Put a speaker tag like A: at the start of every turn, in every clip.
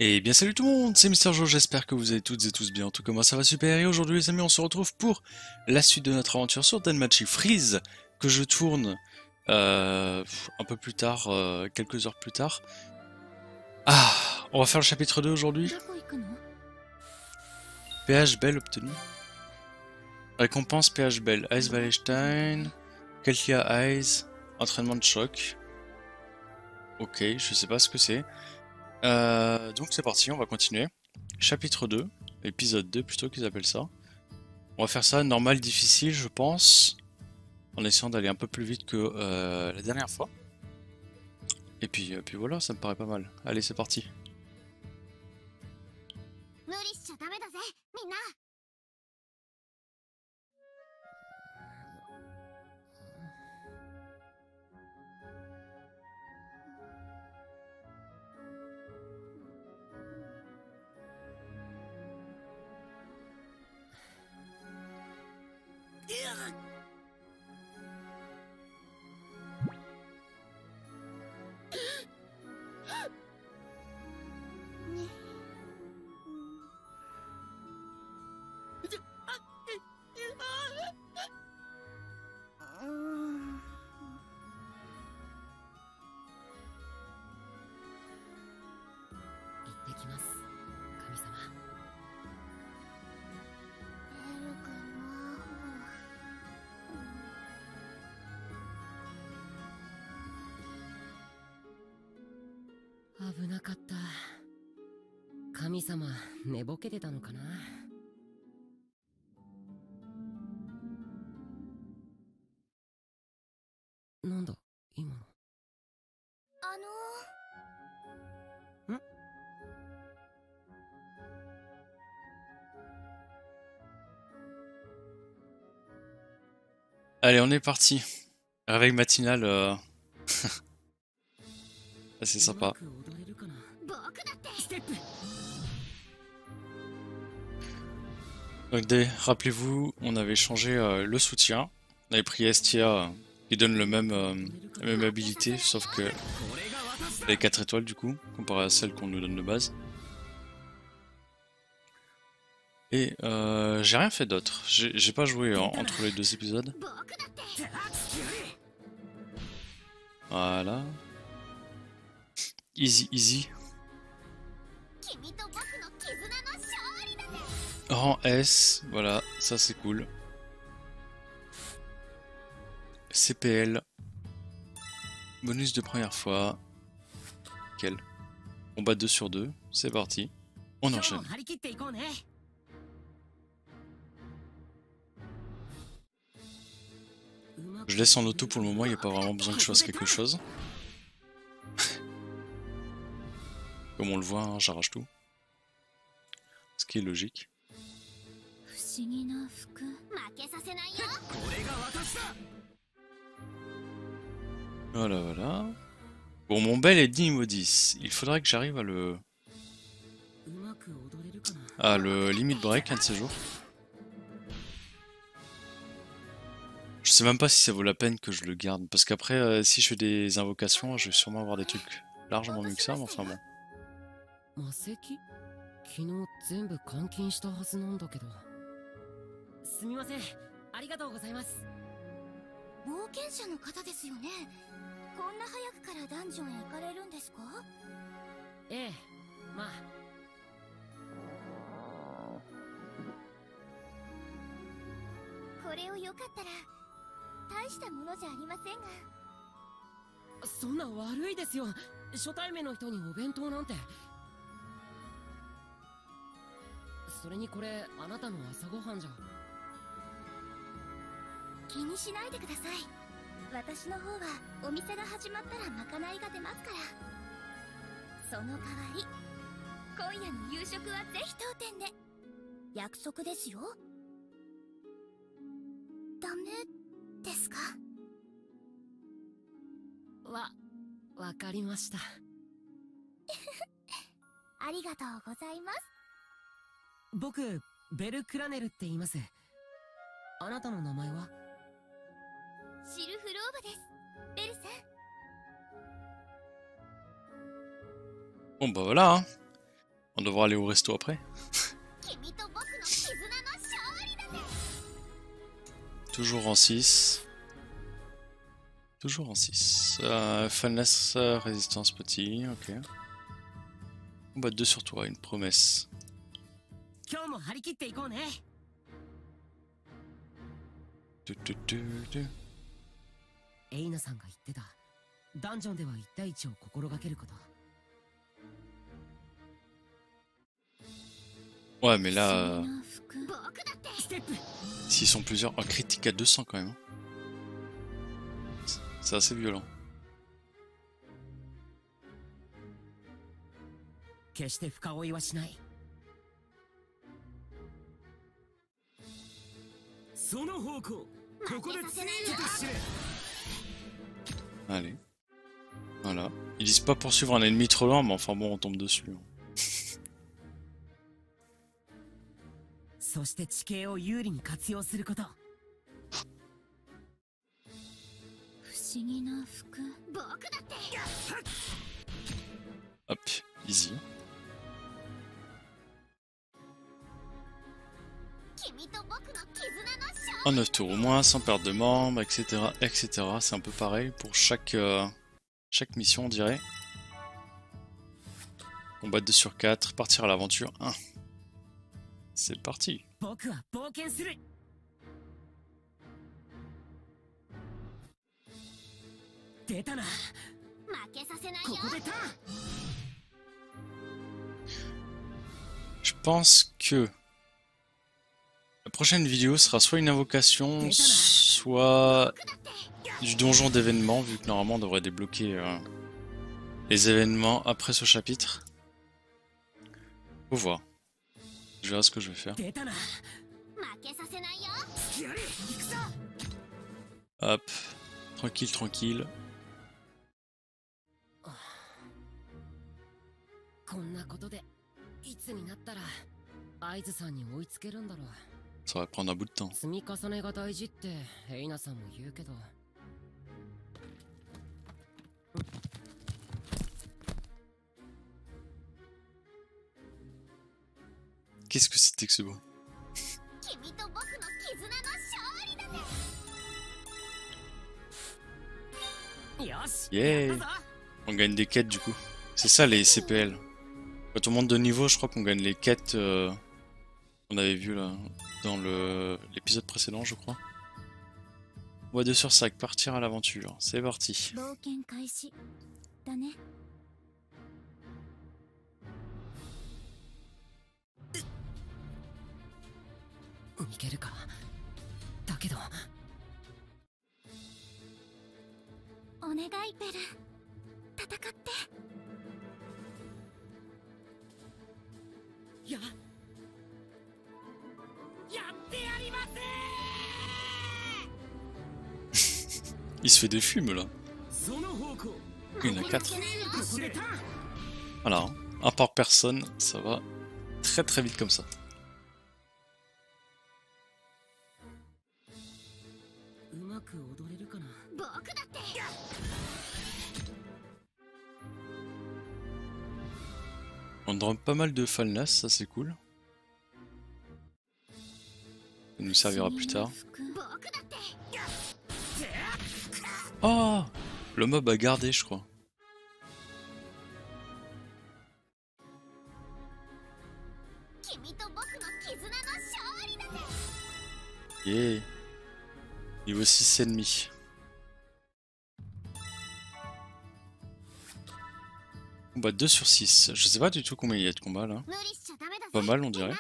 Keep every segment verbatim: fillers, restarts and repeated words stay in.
A: Et bien salut tout le monde, c'est Mister Joe, j'espère que vous allez toutes et tous bien, en tout cas moi ça va super, et aujourd'hui les amis on se retrouve pour la suite de notre aventure sur Danmachi Freeze, que je tourne euh, un peu plus tard, euh, quelques heures plus tard. Ah, on va faire le chapitre deux aujourd'hui. Péage Bell obtenu. Récompense Péage Bell, Ice Wallenstein, Keltia Eyes, entraînement de choc. Ok, je sais pas ce que c'est. Euh, donc c'est parti, on va continuer. Chapitre deux, épisode deux plutôt qu'ils appellent ça. On va faire ça normal, difficile je pense, en essayant d'aller un peu plus vite que euh, la dernière fois. Et puis, euh, puis voilà, ça me paraît pas mal. Allez, c'est parti. Allez, on est parti. Réveil matinal, euh... c'est sympa. Donc, rappelez-vous, on avait changé euh, le soutien. On avait pris Estia, euh, qui donne le même, euh, la même habilité, sauf que les quatre étoiles du coup, comparé à celle qu'on nous donne de base. Et euh, j'ai rien fait d'autre. J'ai pas joué en, entre les deux épisodes. Voilà. Easy, easy. Rang S, voilà, ça c'est cool. C P L. Bonus de première fois. Quel combat deux sur deux, c'est parti. On enchaîne. Je laisse en auto pour le moment, il n'y a pas vraiment besoin que je fasse quelque chose. Comme on le voit, hein, j'arrache tout. Ce qui est logique. Voilà, voilà. Bon, mon bel est niveau dix. Il faudrait que j'arrive à le... à le limit break un de ces jours. Je sais même pas si ça vaut la peine que je le garde. Parce qu'après, euh, si je fais des invocations, je vais sûrement avoir des trucs largement mieux que ça, mais enfin bon. Bon bah voilà, hein. On devra aller au resto après. Toujours en six. Toujours en six. Euh, Funless, euh, résistance petit, ok. Combat deux sur toi, une promesse. Du, du, du, du. Ouais, mais là... Euh... S'ils sont plusieurs... Oh, critique à deux cents quand même. C'est assez violent. Allez. Voilà. Ils disent pas poursuivre un ennemi trop lent, mais enfin bon, on tombe dessus. Hop, easy. En neuf tours au moins, sans perte de membres, et cetera et cetera. C'est un peu pareil pour chaque, euh, chaque mission, on dirait. Combat deux sur quatre, partir à l'aventure un. C'est parti. Je pense que la prochaine vidéo sera soit une invocation, soit du donjon d'événements, vu que normalement on devrait débloquer euh, les événements après ce chapitre. Faut voir. Je verrai ce que je vais faire. Hop, tranquille, tranquille. Ça va prendre un bout de temps. Qu'est-ce que c'était que ce bruit? Yeah. On gagne des quêtes du coup. C'est ça les C P L. Quand on monte de niveau, je crois qu'on gagne les quêtes euh, qu'on avait vu là dans le l'épisode précédent, je crois. Voie deux sur cinq, partir à l'aventure. C'est parti. Il se fait des fumes là. Il y en a quatre. Voilà, un par personne, ça va très très vite comme ça. On drop pas mal de Falnas, ça c'est cool. Ça nous servira plus tard. Oh, le mob a gardé, je crois. Yeah. Niveau six ennemis. Combat deux sur six. Je sais pas du tout combien il y a de combats là. Pas mal, on dirait.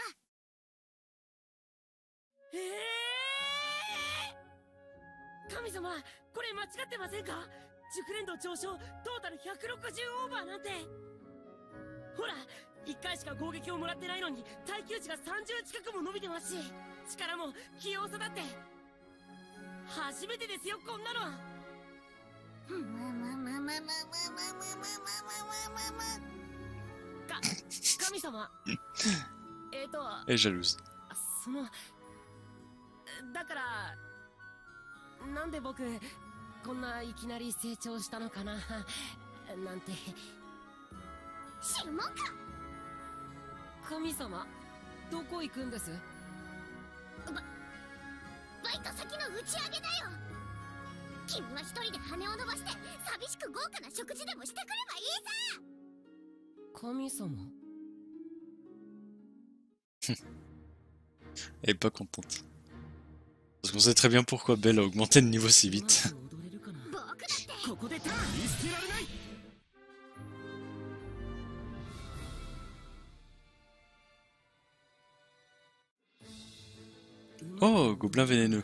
A: Elle est jalouse.
B: 神様、どこ行くんです？
C: ババイト先の打ち上げだよ。君は一人で羽を伸ばして寂しく豪華な食事でもしてくればいいさ。
B: 神様。
A: Elle est pas contente. Parce qu'on sait très bien pourquoi Belle a augmenté le niveau si vite. Oh, gobelin vénéneux.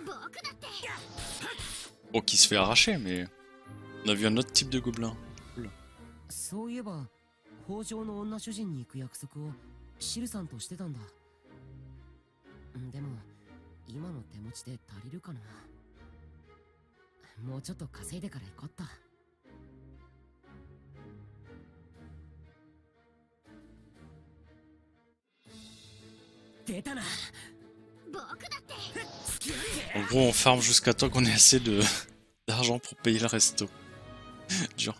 A: Bon, qui se fait arracher, mais on a vu un autre type de gobelin. Cool.
B: そういえば、北条の女主人に行く約束をシルさんとしてたんだ。でも、今の手持ちで足りるかな。もうちょっと稼いでから行こっと。出たな。
A: En gros, on farm jusqu'à temps qu'on ait assez de d'argent pour payer le resto. Dur.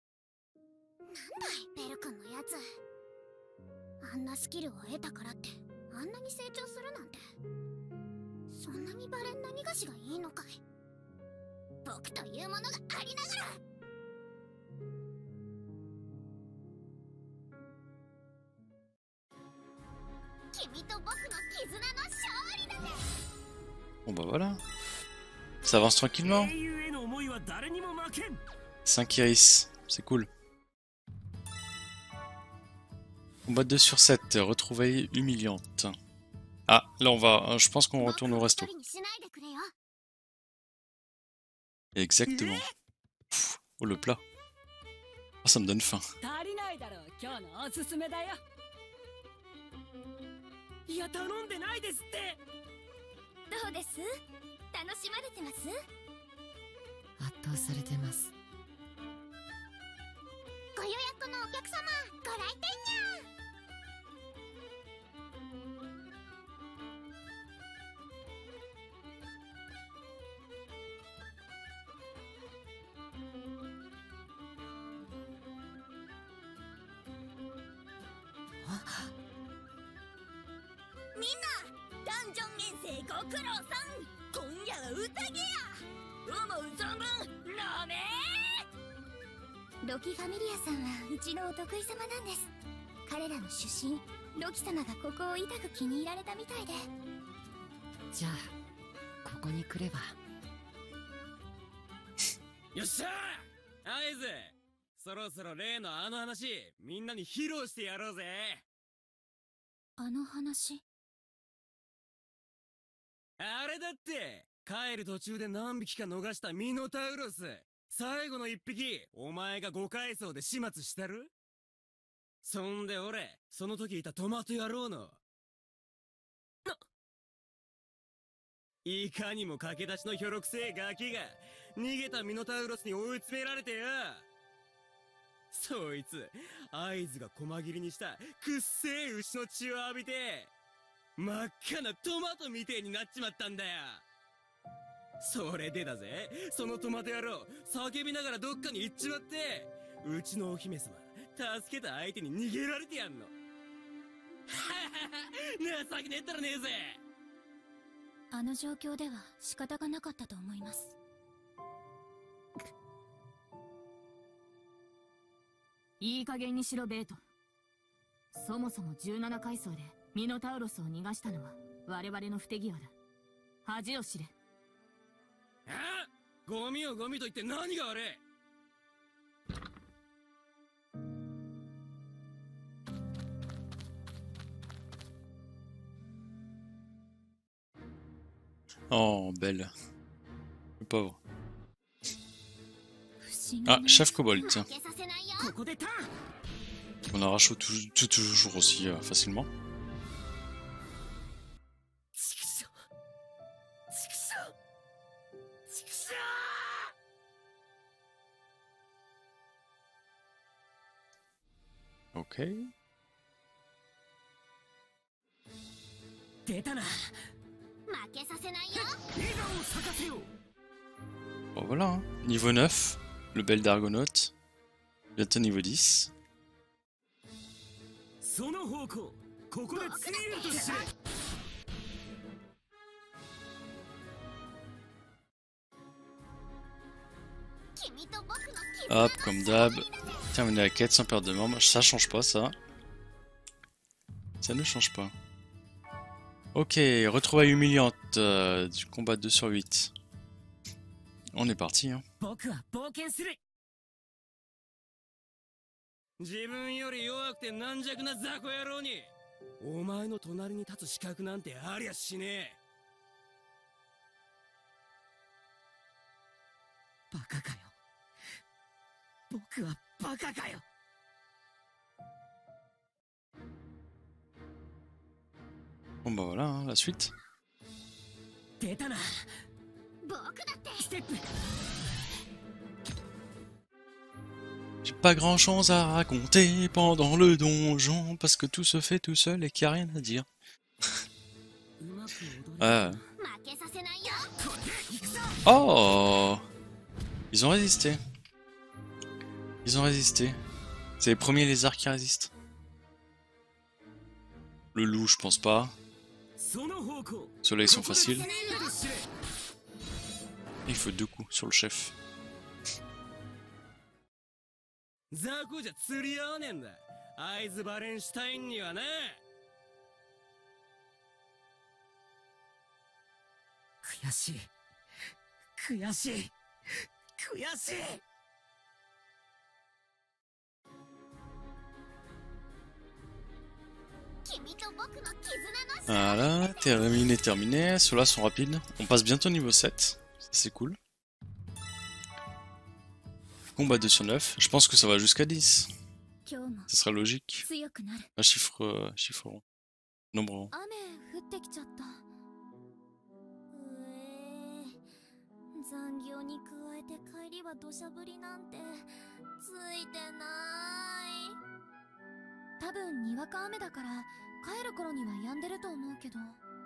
C: ベル君のやつ。あんなスキルを得たからってあんなに成長するなんて。そんなにバレン何がしがいいのかい。僕というものがありながら。君と僕の絆の勝利だね。
A: Bon bah voilà. Ça avance tranquillement. cinq iris, c'est cool. Combat deux sur sept, retrouvailles humiliantes. Ah, là on va, je pense qu'on retourne au resto. Exactement. Pff, oh le plat. Oh, ça me donne faim.
B: いや頼んでないですって。
C: どうです？楽しまれてます？
B: 圧倒されてます。
C: ご予約のお客様、ご来店にゃ。みんな、ダンジョン遠征ご苦労さん。今夜は宴や。思う存分飲めー。ロキファミリアさんはうちのお得意様なんです。彼らの出身、ロキ様がここを痛く気に入られたみたいで。
B: じゃあここに来れば。
D: よっしゃー、合図。そろそろ例のあの話みんなに披露してやろうぜ。
C: あの話、
D: あれだって、帰る途中で何匹か逃したミノタウロス。最後の一匹、お前が五階層で始末したる？そんで俺、その時いたトマト野郎の。いかにも駆け出しのひょろくせえガキが、逃げたミノタウロスに追い詰められてよ。そいつ、合図が細切りにしたくっせえ牛の血を浴びて、真っ赤なトマトみてえになっちまったんだよ。それでだぜ、そのトマト野郎叫びながらどっかに行っちまって、うちのお姫様助けた相手に逃げられてやんの。ははは、情けねえったらねえぜ。
C: あの状況では仕方がなかったと思います。
E: いい加減にしろベート。そもそもじゅうなな階層でミノタウロスを逃がしたのは我々の不手際だ。恥を知れ。
D: ああ、ゴミをゴミと言って何が悪い。
A: Oh, belle. Le pauvre. Ah, chef Kobold, tiens. On arrache tout, tout, toujours aussi euh, facilement. Ok. Bon voilà, hein. Niveau neuf, le bel d'Argonaute. Bientôt niveau dix.
D: ここでツイールとして。
A: Hop, comme d'hab. Terminer la quête sans perdre de membres. Ça change pas, ça. Ça ne change pas. Ok, retrouvailles humiliantes euh, du combat deux sur huit. On est parti, hein.
D: 自分より弱くて軟弱な雑魚野郎にお前の隣に立つ資格なんてありゃしねえ。
B: バカかよ。僕はバカかよ。
A: Bon bah voilà, hein, la suite.
B: 出たな。
C: 僕だって。
B: ステップ。
A: J'ai pas grand chose à raconter pendant le donjon parce que tout se fait tout seul et qu'il n'y a rien à dire. Ah. Oh, ils ont résisté. Ils ont résisté. C'est les premiers lézards qui résistent. Le loup, je pense pas. Ceux-là, ils sont faciles. Il faut deux coups sur le chef.
D: 雑魚じゃ釣り合わねえんだ。アイズ・バレンシュタインにはな。
B: 悔しい。悔しい。悔しい。
A: Voilà, terminé, terminé. Ceux-là sont rapides. On passe bientôt au niveau sept. C'est cool. Combat deux sur neuf. Je pense que ça va jusqu'à dix. Ce sera logique. Un chiffre, euh, chiffre rond. Nombre rond.
C: 残業に加えて帰りは土砂降りなんてついてない。多分にわか雨だから帰る頃には止んでると思うけど。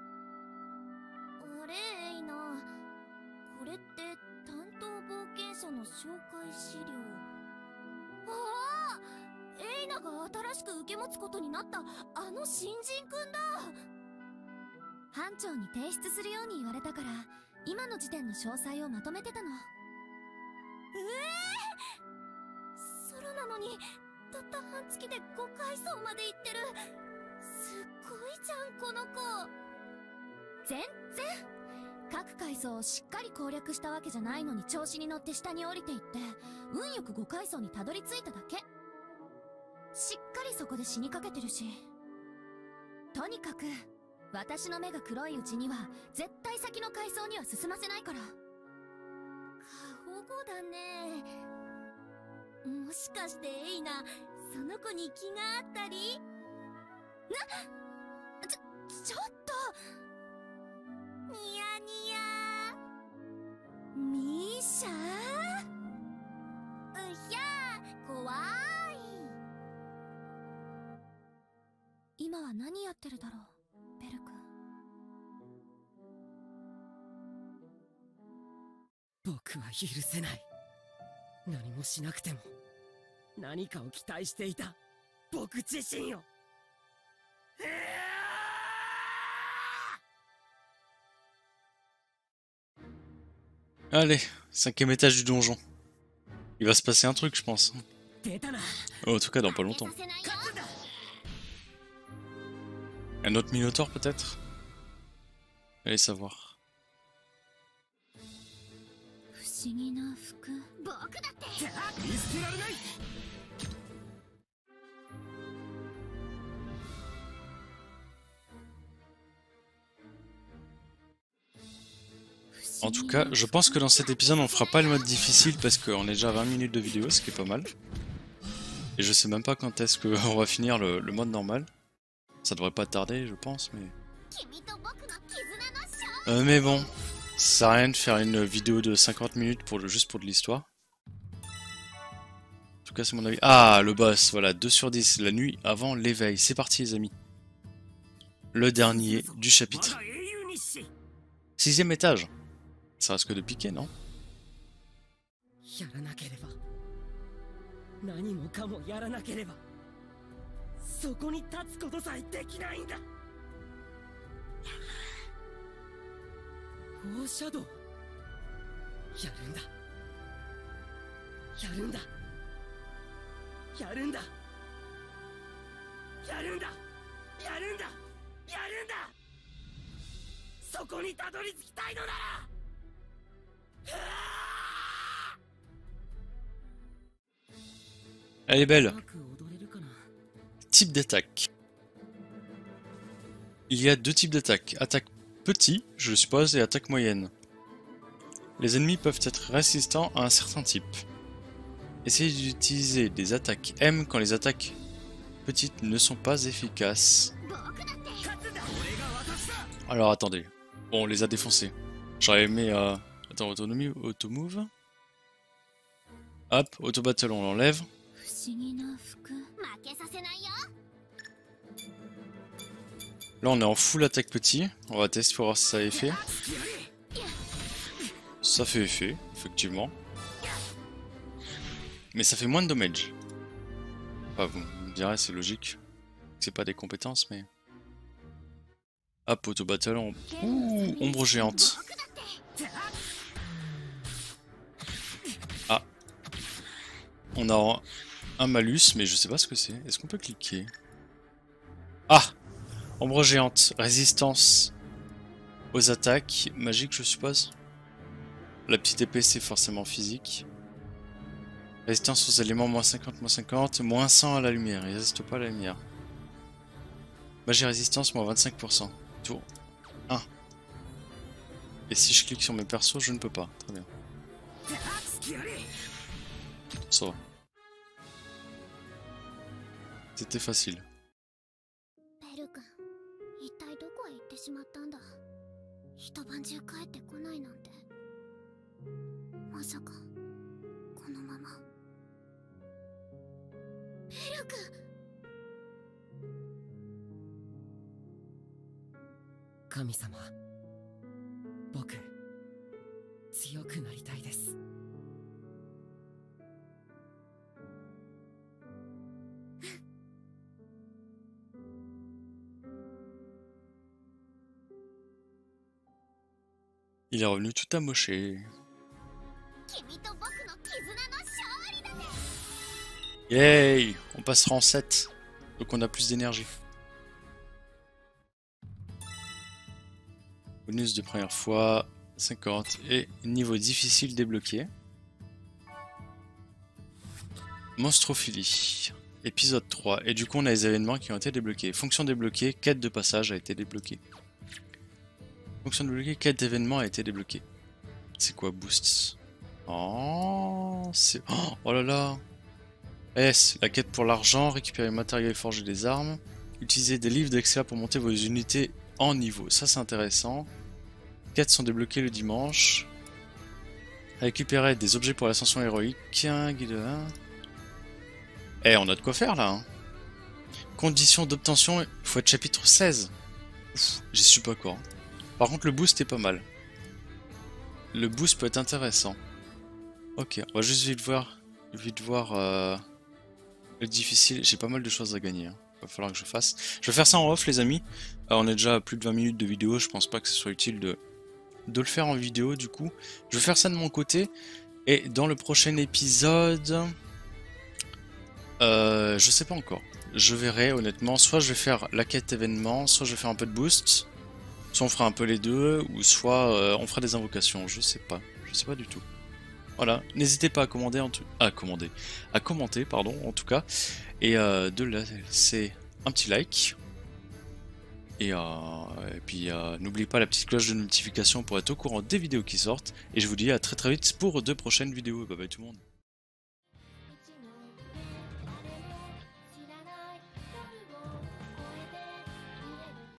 C: あれエイナ、これって担当冒険者の紹介資料。ああ、エイナが新しく受け持つことになったあの新人くんだ。班長に提出するように言われたから今の時点の詳細をまとめてたの。ええー、ソロなのにたった半月でごかいそうまで行ってる。すっごいじゃんこの子。全然各階層をしっかり攻略したわけじゃないのに調子に乗って下に降りていって運よくごかいそうにたどり着いただけ。しっかりそこで死にかけてるし。とにかく私の目が黒いうちには絶対先の階層には進ませないから。過保護だね。もしかしてエイナその子に気があったりな。ちょちょっとニヤニヤ。ミーシャうひゃー怖い。今は何やってるだろうベル君。
B: 僕は許せない。何もしなくても何かを期待していた僕自身よ。
A: Allez, cinquième étage du donjon. Il va se passer un truc, je pense. Oh, en tout cas, dans pas longtemps. Un autre Minotaure, peut-être? Allez savoir. En tout cas, je pense que dans cet épisode on fera pas le mode difficile parce qu'on est déjà à vingt minutes de vidéo, ce qui est pas mal. Et je sais même pas quand est-ce qu'on va finir le, le mode normal. Ça devrait pas tarder, je pense, mais... Euh, mais bon, ça sert à rien de faire une vidéo de cinquante minutes pour le, juste pour de l'histoire. En tout cas, c'est mon avis. Ah, le boss, voilà, deux sur dix, la nuit avant l'éveil. C'est parti, les amis. Le dernier du chapitre. Sixième étage. Ça risque de piquer, non?
D: そこに立つことさえできないんだ。フォーシャドウ、やるんだやるんだやるんだやるんだやるんだやるんだ、そこにたどり着きたいのなら。
A: Elle est belle.
B: うまく踊れるかな。
A: Type d'attaque. Il y a deux types d'attaque. Attaque petit, je le suppose, et attaque moyenne. Les ennemis peuvent être résistants à un certain type. Essayez d'utiliser des attaques M quand les attaques petites ne sont pas efficaces. Alors attendez. Bon, on les a défoncés. J'aurais aimé... Euh... Attends, autonomie, auto-move. Hop, auto-battle, on l'enlève. Là on est en full attaque petit, on va tester pour voir si ça a effet. Ça fait effet, effectivement. Mais ça fait moins de damage. Enfin, vous me direz, c'est logique. C'est pas des compétences, mais... Hop, auto battle, on... Ouh, ombre géante. Ah. On a un malus, mais je sais pas ce que c'est. Est-ce qu'on peut cliquer? Ah! Ombre géante, résistance aux attaques, magique je suppose. La petite épée c'est forcément physique. Résistance aux éléments, moins cinquante, moins cinquante, moins cent à la lumière, il résiste pas à la lumière. Magie résistance, moins vingt-cinq pour cent. Tour un. Et si je clique sur mes persos, je ne peux pas. Très bien. Ça va. C'était facile.
C: 一体どこへ行ってしまったんだ。一晩中帰ってこないなんて。まさかこのまま。ベル君。
B: 神様、僕強くなりたいです。
A: Il est revenu tout amoché. Yay! On passera en sept. Donc on a plus d'énergie. Bonus de première fois, cinquante. Et niveau difficile débloqué. Monstrophilie. Épisode trois. Et du coup on a les événements qui ont été débloqués. Fonction débloquée, quête de passage a été débloquée. Fonction débloquée, quête d'événement a été débloquée. C'est quoi boosts? Oh, c'est... Oh, oh là là. S, la quête pour l'argent, récupérer le matériel forgé des armes. Utilisez des livres d'Excel pour monter vos unités en niveau. Ça c'est intéressant. Quêtes sont débloquées le dimanche. Récupérer des objets pour l'ascension héroïque. Guide un. Eh, on a de quoi faire là. Hein. Conditions d'obtention, il faut être chapitre seize. Ouf, j'y suis pas encore. Par contre le boost est pas mal. Le boost peut être intéressant. Ok, on va juste vite voir, vite voir euh, le difficile. J'ai pas mal de choses à gagner. Hein. Va falloir que je fasse. Je vais faire ça en off les amis. Alors, on est déjà à plus de vingt minutes de vidéo. Je pense pas que ce soit utile de, de le faire en vidéo du coup. Je vais faire ça de mon côté. Et dans le prochain épisode... Euh, je sais pas encore. Je verrai honnêtement. Soit je vais faire la quête événement. Soit je vais faire un peu de boost. Soit on fera un peu les deux, ou soit euh, on fera des invocations, je sais pas, je sais pas du tout. Voilà, n'hésitez pas à commander, en tout... à commander, à commenter, pardon, en tout cas, et euh, de laisser un petit like. Et, euh, et puis euh, n'oubliez pas la petite cloche de notification pour être au courant des vidéos qui sortent. Et je vous dis à très très vite pour de prochaines vidéos. Bye bye tout le monde.